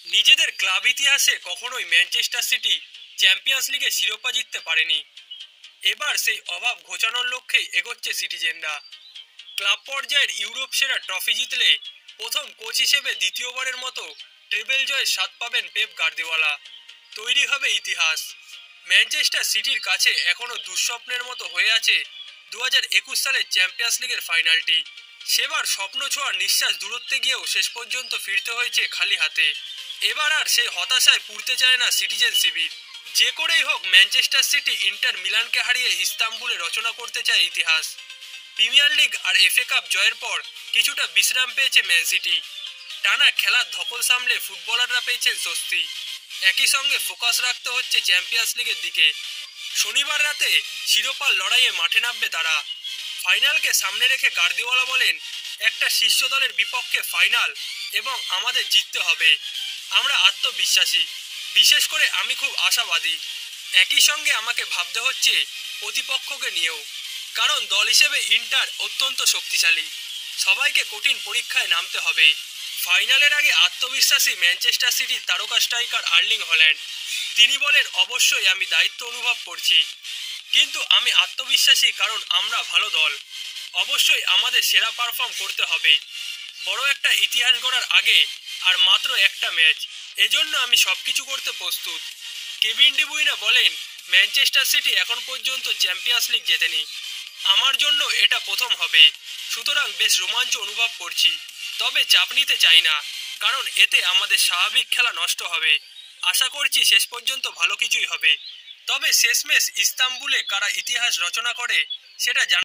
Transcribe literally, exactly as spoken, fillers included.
নিজেদের ক্লাব ইতিহাসে কখনোই ম্যানচেস্টার সিটি চ্যাম্পিয়ন্স লিগে শিরোপা জিততে পারেনি। এবার সেই অভাব ঘোচানোর লক্ষ্যেই এগোচ্ছে সিটিজেনরা। ক্লাব পর্যায়ের ইউরোপ সেরা ট্রফি জিতলে প্রথম কোচ হিসেবে দ্বিতীয়বারের মতো ট্রেবেল জয়ের স্বাদ পাবেন পেপ গার্দিওলা। তৈরি হবে ইতিহাস। ম্যানচেস্টার সিটির কাছে এখনও দুঃস্বপ্নের মতো হয়ে আছে দু হাজার একুশ সালের চ্যাম্পিয়ন্স লিগের ফাইনালটি। সেবার স্বপ্ন ছোঁয়ার নিঃশ্বাস দূরত্বে গিয়েও শেষ পর্যন্ত ফিরতে হয়েছে খালি হাতে। এবার আর সেই হতাশায় পুড়তে চায় না সিটিজেন শিবির। যে করেই হোক ম্যানচেস্টার সিটি ইন্টার মিলানকে হারিয়ে ইস্তাম্বুলে রচনা করতে চায় ইতিহাস। প্রিমিয়ার লিগ আর এফএ কাপ জয়ের পর কিছুটা বিশ্রাম পেয়েছে ম্যান সিটি। টানা খেলার ধকল সামলে ফুটবলাররা পেয়েছেন স্বস্তি। একই সঙ্গে ফোকাস রাখতে হচ্ছে চ্যাম্পিয়ন্স লিগের দিকে। শনিবার রাতে শিরোপার লড়াইয়ে মাঠে নামবে তারা। ফাইনালকে সামনে রেখে গার্দিওলা বলেন, একটা শীর্ষ দলের বিপক্ষে ফাইনাল এবং আমাদের জিততে হবে। আমরা আত্মবিশ্বাসী, বিশেষ করে আমি খুব আশাবাদী। একই সঙ্গে আমাকে ভাবতে হচ্ছে প্রতিপক্ষকে নিয়েও, কারণ দল হিসেবে ইন্টার অত্যন্ত শক্তিশালী। সবাইকে কঠিন পরীক্ষায় নামতে হবে। ফাইনালের আগে আত্মবিশ্বাসী ম্যানচেস্টার সিটির তারকা স্ট্রাইকার আর্লিং হল্যান্ড। তিনি বলেন, অবশ্যই আমি দায়িত্ব অনুভব করছি, কিন্তু আমি আত্মবিশ্বাসী কারণ আমরা ভালো দল। অবশ্যই আমাদের সেরা পারফর্ম করতে হবে। বড় একটা ইতিহাস গড়ার আগে আর মাত্র একটা ম্যাচ, এজন্য আমি সবকিছু করতে প্রস্তুত। কেভিন ডি ব্রুইনে বলেন, ম্যানচেস্টার সিটি এখন পর্যন্ত চ্যাম্পিয়ন্স লিগ জেতেনি। আমার জন্য এটা প্রথম হবে, সুতরাং বেশ রোমাঞ্চ অনুভব করছি। তবে চাপ নিতে চাই না, কারণ এতে আমাদের স্বাভাবিক খেলা নষ্ট হবে। আশা করছি শেষ পর্যন্ত ভালো কিছুই হবে। তবে শেষমেশ ইস্তাম্বুলে কারা ইতিহাস রচনা করে সেটা জানা